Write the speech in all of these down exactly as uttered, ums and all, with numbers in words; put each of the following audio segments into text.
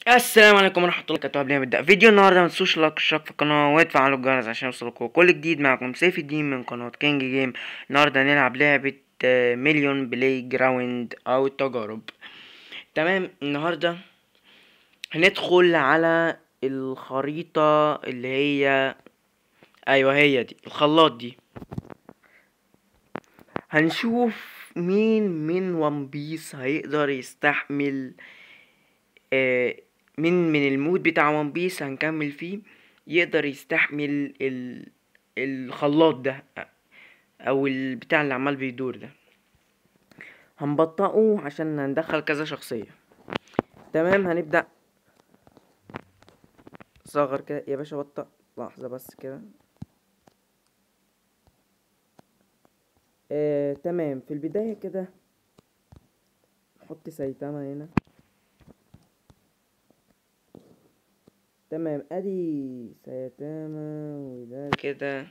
السلام عليكم ورحمة الله وبركاته. قبل ما نبدأ فيديو النهاردة متنسوش لايك واشتراك في القناة وتفعلوا الجرس عشان يوصلكوا كل جديد. معكم سيف الدين من قناة كينج جيم. النهاردة هنلعب لعبة آه، مليون بلاي جراوند أو التجارب. تمام، النهاردة هندخل على الخريطة اللي هي أيوة هي دي الخلاط دي. هنشوف مين من ون بيس هيقدر يستحمل آه، من من المود بتاع ون بيس هنكمل فيه، يقدر يستحمل ال الخلاط ده او البتاع اللي عمال بيدور ده. هنبطئه عشان هندخل كذا شخصية. تمام، هنبدأ. صغر كده يا باشا، بطأ لحظة بس كده. آه، تمام، في البداية كده نحط سايتاما هنا. تمام، ادي سايتاما وده كده.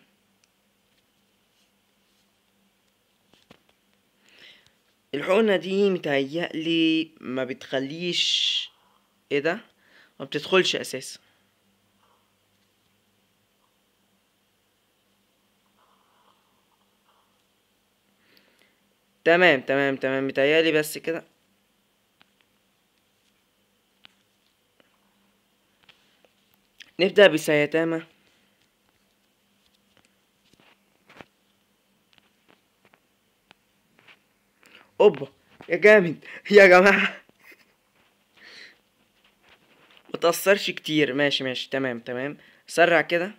الحقنة دي متهيألي ما بتخليش ايه ده، ما بتدخلش اساسا. تمام تمام تمام، متهيألي بس كده. نبدأ بسايتاما. اوبا يا جامد يا جماعة. متأثرش كتير، ماشي ماشي، تمام تمام. سرع كده.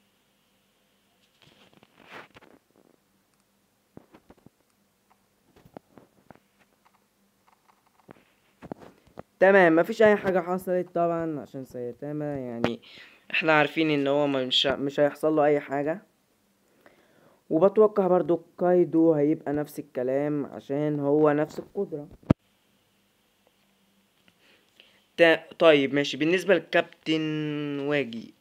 تمام، مفيش اي حاجة حصلت طبعا عشان سايتاما يعني احنا عارفين ان هو مش مش هيحصل له اي حاجة. وبتوقع برضو كايدو هيبقى نفس الكلام عشان هو نفس القدرة. تا- طيب ماشي، بالنسبة للكابتن واجي،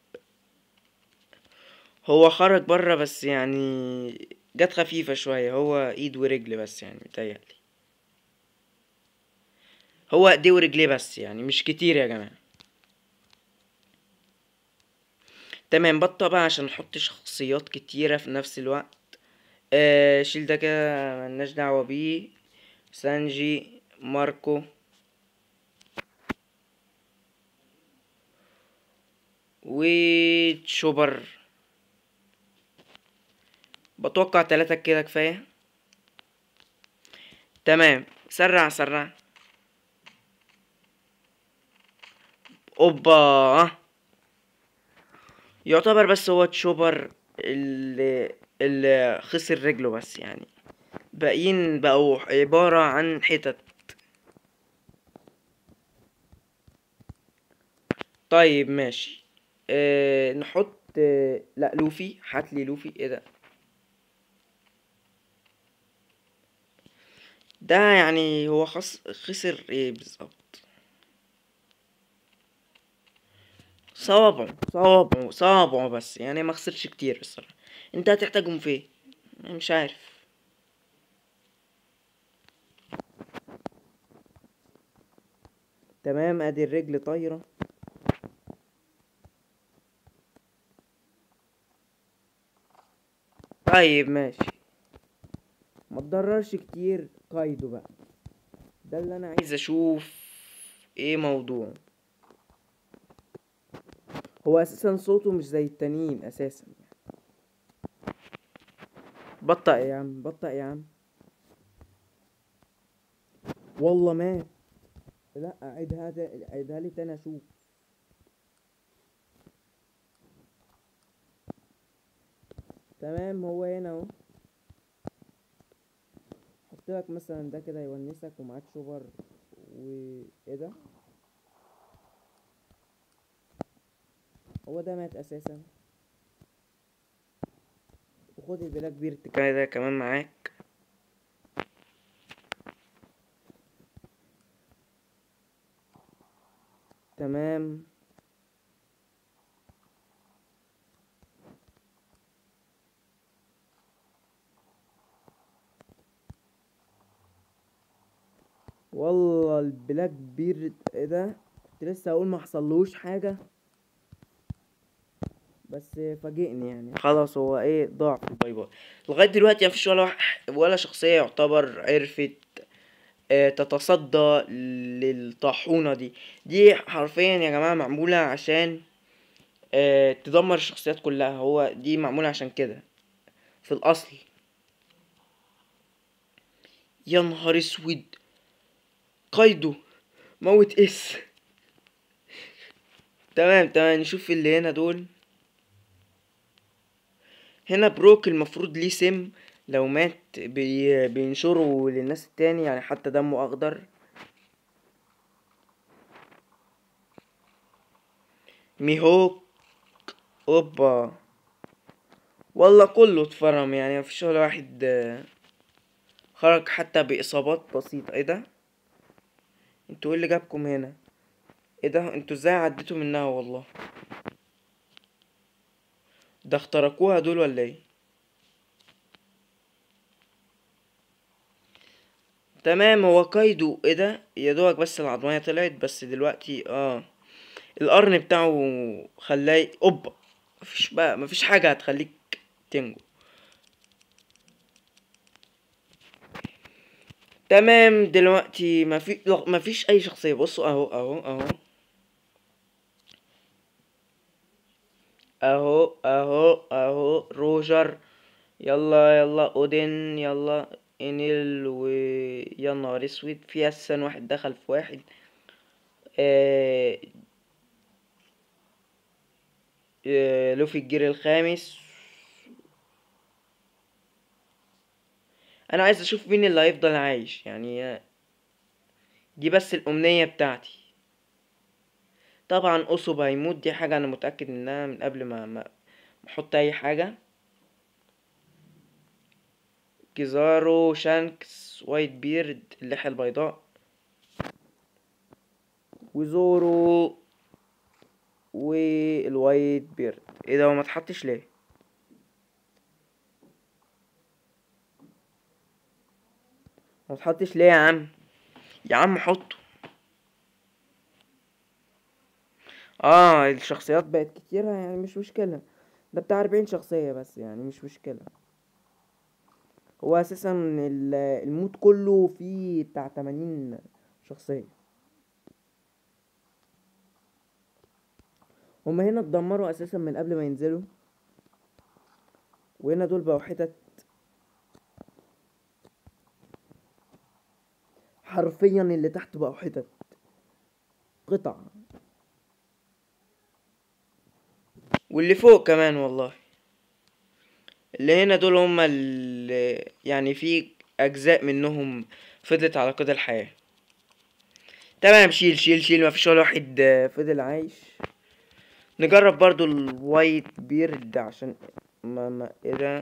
هو خرج بره بس يعني جت خفيفة شوية، هو ايد ورجل بس يعني متهيألي. هو ايديه ورجليه بس يعني مش كتير يا جماعة. تمام، بطة بقى عشان نحط شخصيات كتيرة في نفس الوقت. آه شيل ده كده، ملناش دعوة بيه. سانجي، ماركو، وتشوبر. بتوقع تلاتة كده كفاية. تمام، سرع سرع. اوبا، يعتبر بس هو تشوبر اللي اللي خسر رجله بس يعني، باقيين بقوا عبارة عن حتت. طيب ماشي. آه نحط آه لا لوفي، هاتلي لوفي. ايه ده؟ ده يعني هو خس... خسر ايه بالظبط؟ صوابعه صوابعه صوابعه بس يعني ما خسرش كتير الصراحة. انت هتحتاجهم في ايه؟ مش عارف. تمام، ادي الرجل طايرة. طيب ماشي، ما تضررش كتير كايدو بقى. ده اللي انا عايز اشوف ايه موضوع. هو اساسا صوته مش زي التانيين اساسا. بطأ يا عم، بطأ يا عم. والله مات. لا، عيدها تا- عيدها لي تاني اشوف. تمام، هو هنا اهو. حط لك مثلا ده كده يونسك ومعاك شوبر. وايه ده؟ هو ده مات اساسا. وخد البلاك بيرت كده كمان معاك. تمام. والله البلاك بيرت ايه ده؟ كنت لسه اقول ما حصلوش حاجه، بس فاجئني يعني. خلاص هو ايه، ضاع في الباي باي. لغايه دلوقتي مفيش ولا واحد ولا شخصيه يعتبر عرفت آه، تتصدى للطاحونه دي. دي حرفيا يا جماعه معموله عشان آه، تدمر الشخصيات كلها. هو دي معموله عشان كده في الاصل. يا نهار اسود، قايدو موت اس. تمام تمام، نشوف اللي هنا دول. هنا بروك المفروض ليه سم، لو مات بي بينشره للناس التاني، يعني حتى دمه اخضر. ميهوك، اوبا، والله كله اتفرم يعني، مفيش ولا واحد آه، خرج حتى باصابات بسيطة. ايه ده؟ انتوا ايه اللي جابكم هنا؟ ايه ده؟ انتوا ازاي عديتوا منها؟ والله ده اخترقوها دول ولا ايه؟ تمام، هو كايدو. ايه ده؟ يا دوبك بس العضمية طلعت بس دلوقتي. اه القرن بتاعه خلاه اوبا. مفيش بقى، مفيش حاجة هتخليك تنجو. تمام دلوقتي ما في ما فيش اي شخصيه. بصوا اهو اهو اهو اهو اهو اهو روجر. يلا يلا اودين، يلا انيل. و يا نهار اسود، في اساسا واحد دخل في واحد. آه... آه... لوفي الجير الخامس. انا عايز اشوف مين اللي هيفضل عايش يعني. آه، دي بس الامنيه بتاعتي. طبعا اوسوب هيموت، دي حاجه انا متاكد منها من قبل ما ما ما احط اي حاجه. كيزارو، شانكس، وايت بيرد اللحية البيضاء، وزورو، والوايت بيرد. ايه ده؟ هو ما اتحطش ليه؟ ما اتحطش ليه يا عم؟ يا عم حطه. اه الشخصيات بقت كتيرة يعني، مش مشكلة. ده بتاع اربعين شخصية بس يعني، مش مشكلة. هو اساسا ال- المود كله فيه بتاع تمانين شخصية. هما هنا اتدمروا اساسا من قبل ما ينزلوا، وهنا دول بقوا حتت. حرفيا اللي تحت بقوا حتت، قطع. واللي فوق كمان والله. اللي هنا دول هما اللي يعني في اجزاء منهم فضلت على قيد الحياة. تمام، شيل شيل شيل، مفيش ولا واحد آه، فضل عايش. نجرب برضو الوايت بيرد عشان ما ما ايه ده.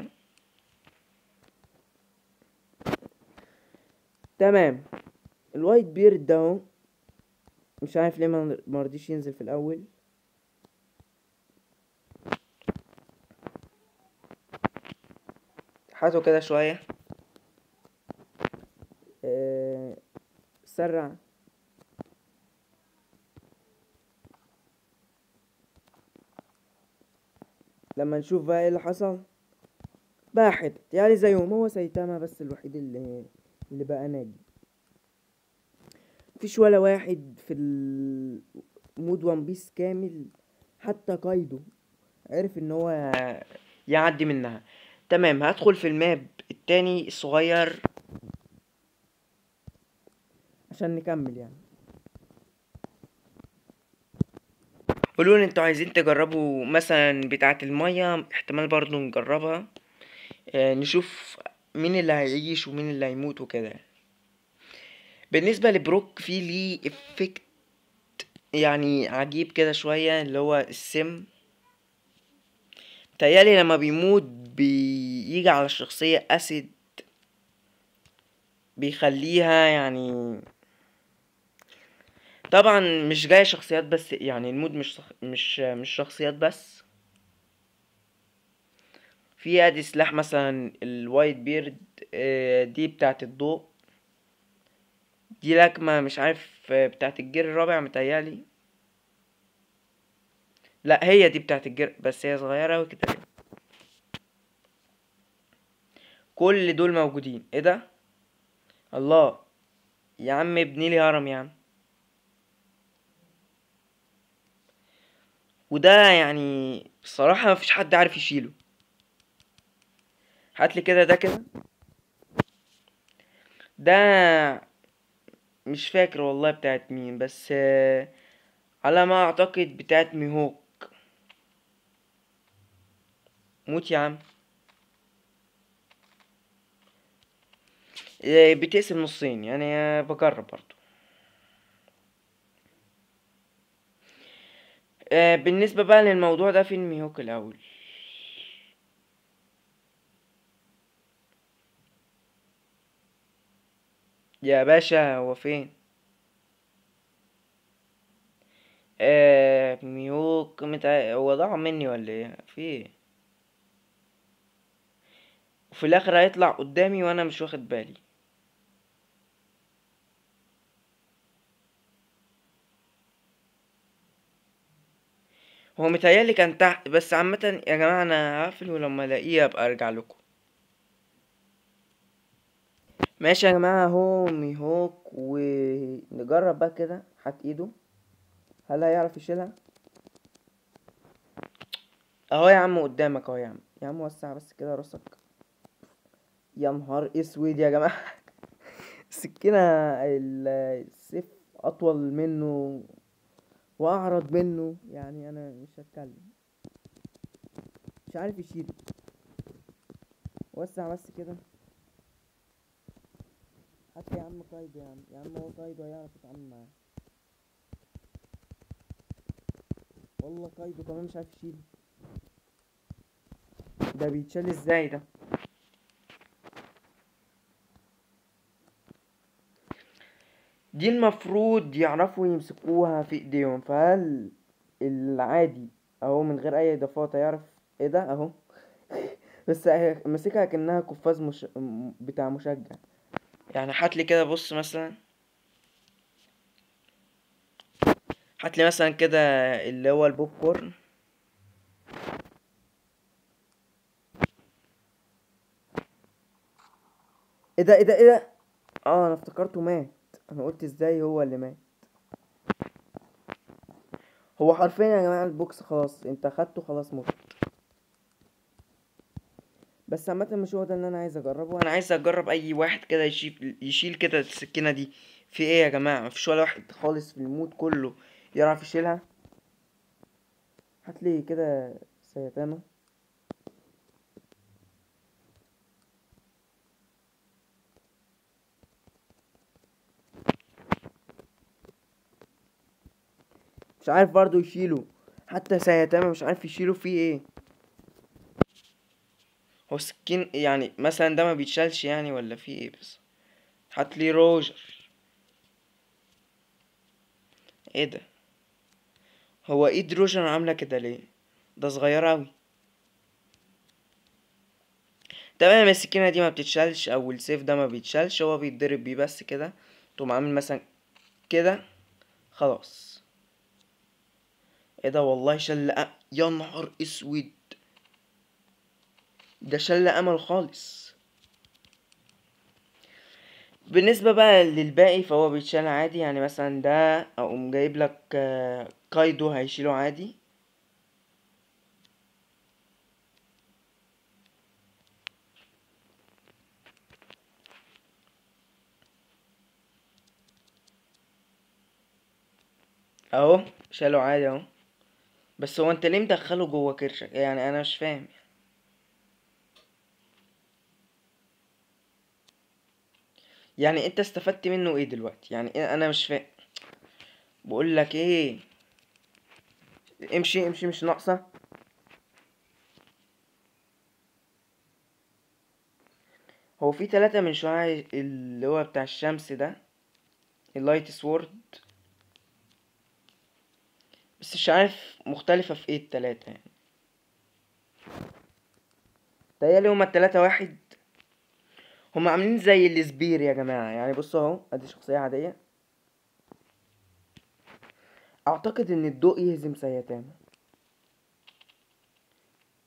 تمام، الوايت بيرد ده اهو. مش عارف ليه ما مرضيش ينزل في الاول. هاته كده شوية. آه، سرع. لما نشوف بقى ايه اللي حصل. بقى حتت يعني زيهم. هو سايتاما بس الوحيد اللي اللي بقى ناجي. مفيش ولا واحد في المود وان بيس كامل. حتى كايدو عرف ان هو يعدي منها. تمام، هدخل في الماب التاني الصغير عشان نكمل يعني. قولوا لي انتوا عايزين تجربوا مثلا بتاعة المية، احتمال برضو نجربها. اه نشوف مين اللي هيعيش ومين اللي هيموت وكده. بالنسبة لبروك في ليه افكت يعني عجيب كده شوية، اللي هو السم. تهيألي لما بيموت بيجي على الشخصية اسيد، بيخليها يعني. طبعا مش جاي شخصيات بس يعني، المود مش شخ... مش مش شخصيات بس. في ادي سلاح مثلا الوايت بيرد. آه، دي بتاعت الضوء. دي لكمة مش عارف آه، بتاعت الجير الرابع متهيألي. لا هي دي بتاعت الجر، بس هي صغيرة اوي كده ليه؟ كل دول موجودين، ايه ده؟ الله. يا عم ابني لي هرم يا عم. وده يعني الصراحة مفيش حد عارف يشيله. هاتلي كده ده كده. ده مش فاكر والله بتاعت مين، بس آه، على ما اعتقد بتاعت ميهوك. موت يا عم. آه، بتقسم نصين يعني، آه، بجرب برضو. آه، بالنسبة بقى للموضوع ده، فين ميهوك الأول؟ يا باشا هو فين؟ آه ميهوك متع... هو ضاع مني ولا ايه؟ في ايه؟ وفي الآخر هيطلع قدامي وأنا مش واخد بالي. هو متهيألي كان تحت، بس عامة يا جماعة أنا هقفل، ولما ألاقيه أبقى أرجع لكم. ماشي يا جماعة، اهو ميهوك، ونجرب بقى كده. هات ايده، هل هيعرف يشيلها؟ اهو يا عم قدامك اهو يا عم. يا عم وسع بس كده راسك. يا نهار اسود يا جماعة. السكينة، ال- السيف اطول منه واعرض منه، يعني انا مش هتكلم. مش عارف يشيله. وسع بس كده. هات يا عم كايدو، يا عم يا عم هو كايدو هيعرف يتعامل معاه. والله كايدو كمان مش عارف يشيله. ده بيتشال ازاي ده؟ دي المفروض يعرفوا يمسكوها في ايديهم، فهل العادي اهو من غير اي اضافات هيعرف؟ ايه ده اهو. بس هي- ماسكها كأنها قفاز مش... م- بتاع مشجع. يعني هاتلي كده بص مثلا. هاتلي مثلا كده اللي هو البوب كورن. ايه ده ايه ده ايه ده؟ اه انا افتكرته مات. انا قلت ازاي هو اللي مات. هو حرفيا يا جماعة البوكس خلاص انت اخدته خلاص موت. بس عامة مش هو ده اللي انا عايز اجربه. انا عايز اجرب اي واحد كده يشيل يشيل كده السكينة دي. في ايه يا جماعة؟ مفيش ولا واحد خالص في المود كله يعرف يشيلها. هاتلي كده سيتامة. مش عارف برضو يشيله. حتى سيتامة مش عارف يشيله. فيه ايه؟ هو السكين يعني مثلا ده ما بيتشالش يعني، ولا فيه ايه بس؟ هاتلي روجر. ايه ده؟ هو ايد روجر عاملة كده ليه؟ ده صغير اوي. تمام، السكينة دي ما بتتشالش او السيف ده ما بيتشالش، هو بيتضرب بيه بس كده. تقوم عامل مثلا كده، خلاص. ايه ده؟ والله شل أ... يا نهار اسود. ده شل امل خالص. بالنسبة بقى للباقي فهو بيتشال عادي، يعني مثلا ده اقوم جايب لك آه، كايدو هيشيله عادي. اهو شاله عادي اهو. بس هو انت ليه مدخله جوه كرشك؟ يعني انا مش فاهم. يعني انت استفدت منه ايه دلوقتي؟ يعني إيه؟ انا مش فاهم. بقول لك ايه، امشي امشي، مش ناقصه. هو في ثلاثة من شعاع اللي هو بتاع الشمس ده، اللايت سوورد. بس مش عارف مختلفة في ايه التلاتة يعني. تهيألي هما التلاتة واحد. هما عاملين زي السبير يا جماعة. يعني بصوا اهو، ادي شخصية عادية. اعتقد ان الضوء يهزم سيتامة.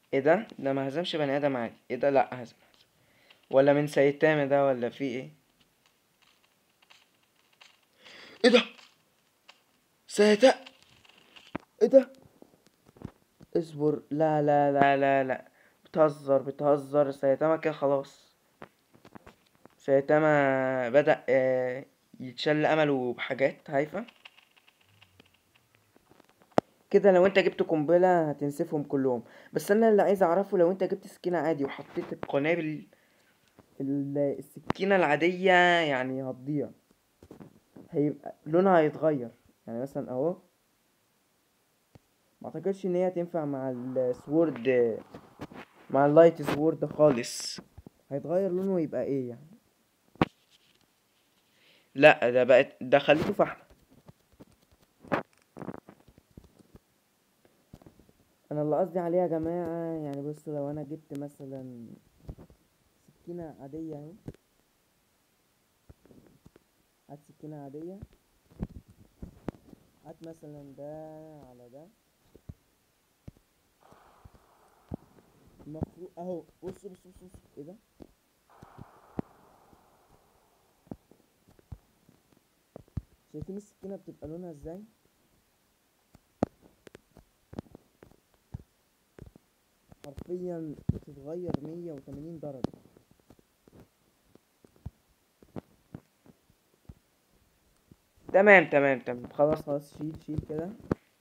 ايه ده ده ما هزمش بني ادم عادي؟ ايه ده؟ لا هزم. ولا من سايتاما ده ولا في ايه؟ ايه ده؟ سايتا؟ ايه ده؟ اصبر، لا لا لا لا لا، بتهزر بتهزر. سايتاما كده خلاص. سايتاما بدأ آه، يتشل امله بحاجات هايفة كده. لو انت جبت قنبلة هتنسفهم كلهم. بس انا اللي عايز اعرفه، لو انت جبت سكينة عادي وحطيت القنابل ال- السكينة العادية يعني هتضيع، هيبقى لونها هيتغير. يعني مثلا اهو، ما اعتقدش ان هي تنفع مع السوورد، مع اللايت سوورد خالص. هيتغير لونه يبقى ايه يعني؟ لا ده بقت، ده خليته فحم. انا اللي قصدي عليه يا جماعة يعني، بص لو انا جبت مثلا سكينة عادية اهي، هات سكينة عادية، هات مثلا ده على ده، المفروض اهو، بص بص بص بص ايه ده؟ شايفين السكينة بتبقى لونها ازاي؟ حرفيا بتتغير مية وتمانين درجة. تمام تمام تمام، خلاص خلاص، شيل شيل كده.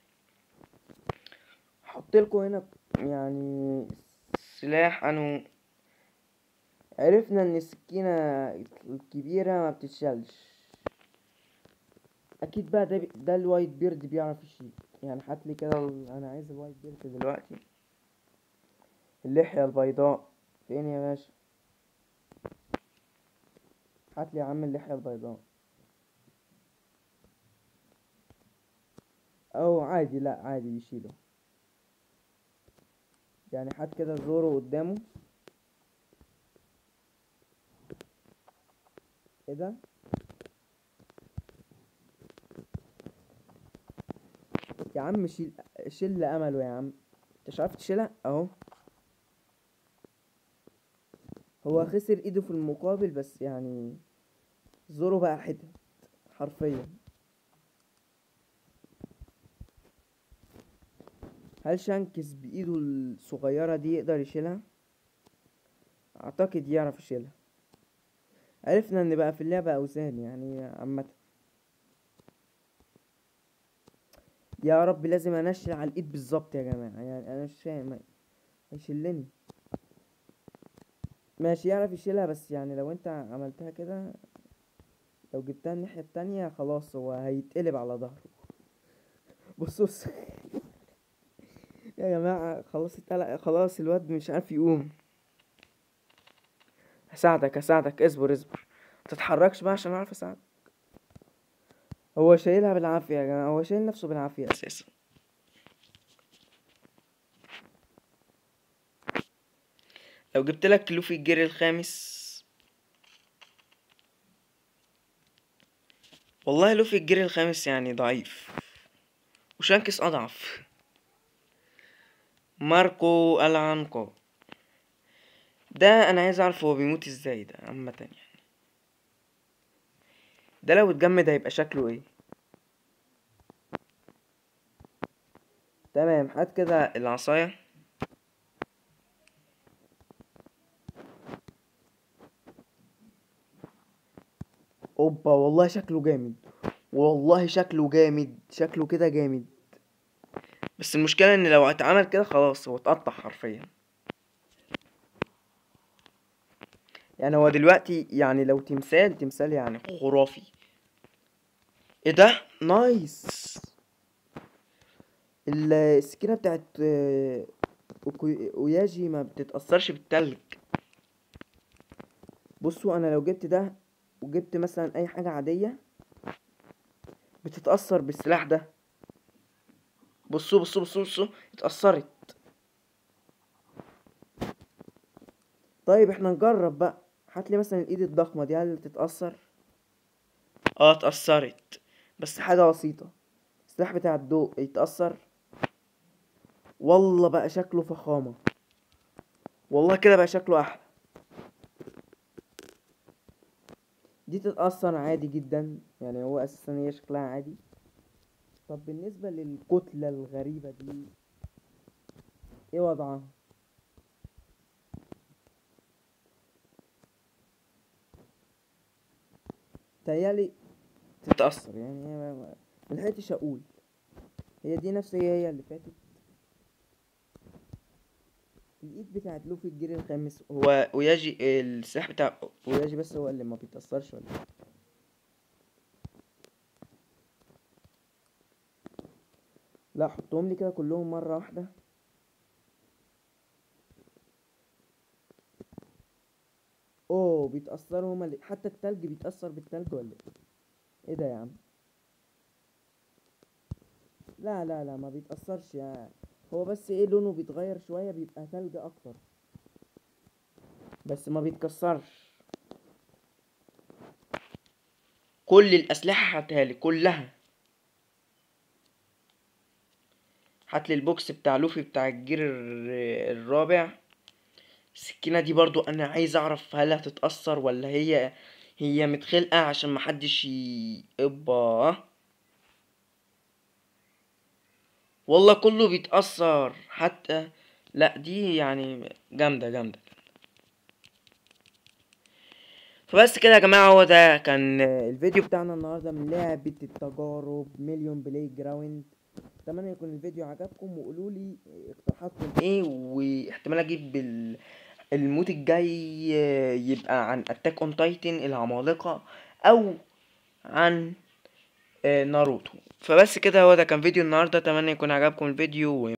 حط لكم هنا يعني سلاح انو. عرفنا ان السكينة الكبيرة ما بتتشالش. اكيد بقى ده بي... ده الوايت بيرد بيعرف يشيل. يعني هاتلي كده ال... انا عايز الوايت بيرد دلوقتي. اللحية البيضاء فين يا باشا؟ هاتلي يا عم اللحية البيضاء. او عادي، لا عادي بيشيله. يعني هات كده زورو قدامه. ايه ده؟ يا عم شيل، شيل امله يا عم. انت مش عارف تشيلها اهو. هو خسر ايده في المقابل بس يعني، زورو بقى حتت حرفيا. هل شانكس بايده الصغيرة دي يقدر يشيلها؟ اعتقد يعرف يشيلها. عرفنا ان بقى في اللعبة اوزان يعني عامة. يا رب لازم انشل على الايد بالظبط يا جماعة، يعني انا مش فاهم. هيشلني. ماشي يعرف يشيلها، بس يعني لو انت عملتها كده، لو جبتها الناحية التانية خلاص هو هيتقلب على ظهره. بص بص يا جماعة خلاص اتقلق، خلاص الواد مش عارف يقوم. هساعدك هساعدك، اصبر اصبر، متتحركش بقى عشان اعرف اساعدك. هو شايلها بالعافية يا جماعة، هو شايل نفسه بالعافية اساسا. لو جبت لك لوفي الجير الخامس، والله لوفي الجير الخامس يعني ضعيف، وشانكس اضعف. ماركو العنقو ده انا عايز اعرف هو بيموت ازاي ده عامة يعني. ده لو اتجمد هيبقى شكله ايه؟ تمام، هات كده العصاية. اوبا والله شكله جامد، والله شكله جامد، شكله كده جامد. بس المشكلة ان لو اتعمل كده خلاص هو اتقطع حرفيا. يعني هو دلوقتي يعني لو تمثال تمثال يعني خرافي. ايه ده؟ نايس. ال- السكينة بتاعت آه، أوكو- اوياجي ما بتتأثرش بالتلج. بصوا انا لو جبت ده وجبت مثلا اي حاجة عادية بتتأثر بالسلاح ده. بصوا بصوا بصوا بصوا، اتأثرت. طيب احنا نجرب بقى. هاتلي مثلا الايد الضخمة دي، هل تتأثر؟ اه اتأثرت، بس حاجة بسيطة. السلاح بتاع الضوء يتأثر. والله بقى شكله فخامة. والله كده بقى شكله احلى. دي تتأثر عادي جدا، يعني هو اساسا هي شكلها عادي. طب بالنسبة للكتلة الغريبة دي ايه وضعها؟ تهيألي تتأثر، يعني هي ما- ملحقتش اقول. هي دي نفس هي هي اللي فاتت. الايد بتاعت لوفي الجير الخامس، هو وياجي السلاح بتاع وياجي بس هو اللي ما بيتأثرش ولا إيه؟ لا حطهم لي كده كلهم مرة واحدة. اوه بيتأثروا هما اللي... حتى التلج بيتأثر بالتلج ولا ايه؟ ايه ده يا عم؟ لا لا لا ما بيتأثرش يعني. هو بس ايه لونه بيتغير شوية بيبقى تلج اكتر، بس ما بيتكسرش. كل الأسلحة هاتها لي كلها. هات لي البوكس بتاع لوفي بتاع الجير الر- الرابع. السكينة دي برضو انا عايز اعرف هل هتتأثر ولا هي هي متخلقة عشان محدش ي... ابا. والله كله بيتأثر حتى. لا دي يعني جامدة جامدة. فبس كده يا جماعة، هو ده كان الفيديو بتاعنا النهاردة من لعبة التجارب مليون بلاي جراوند. اتمنى يكون الفيديو عجبكم، وقولوا لي اقتراحاتكم ايه، واحتمال اجيب ال- الموت الجاي يبقى عن اتاك اون تايتن العمالقة، او عن آه، ناروتو. فبس كده، هو ده كان فيديو النهاردة. اتمنى يكون عجبكم الفيديو.